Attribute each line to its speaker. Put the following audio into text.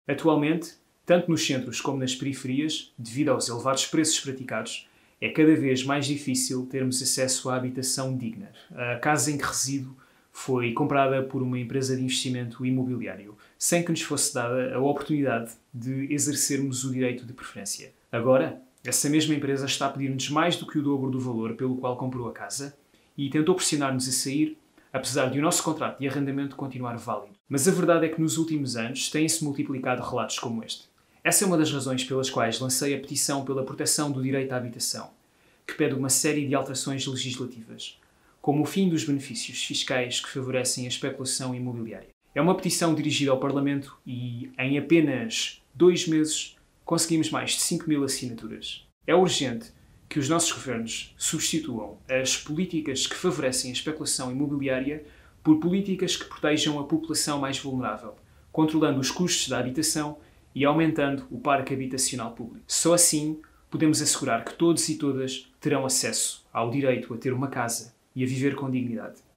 Speaker 1: Atualmente, tanto nos centros como nas periferias, devido aos elevados preços praticados, é cada vez mais difícil termos acesso à habitação digna. A casa em que resido foi comprada por uma empresa de investimento imobiliário, sem que nos fosse dada a oportunidade de exercermos o direito de preferência. Agora, essa mesma empresa está a pedir-nos mais do que o dobro do valor pelo qual comprou a casa e tentou pressionar-nos a sair, apesar de o nosso contrato de arrendamento continuar válido. Mas a verdade é que nos últimos anos têm-se multiplicado relatos como este. Essa é uma das razões pelas quais lancei a petição pela proteção do direito à habitação, que pede uma série de alterações legislativas, como o fim dos benefícios fiscais que favorecem a especulação imobiliária. É uma petição dirigida ao Parlamento e, em apenas 2 meses, conseguimos mais de 5.000 assinaturas. É urgente que os nossos governos substituam as políticas que favorecem a especulação imobiliária por políticas que protejam a população mais vulnerável, controlando os custos da habitação e aumentando o parque habitacional público. Só assim podemos assegurar que todos e todas terão acesso ao direito a ter uma casa e a viver com dignidade.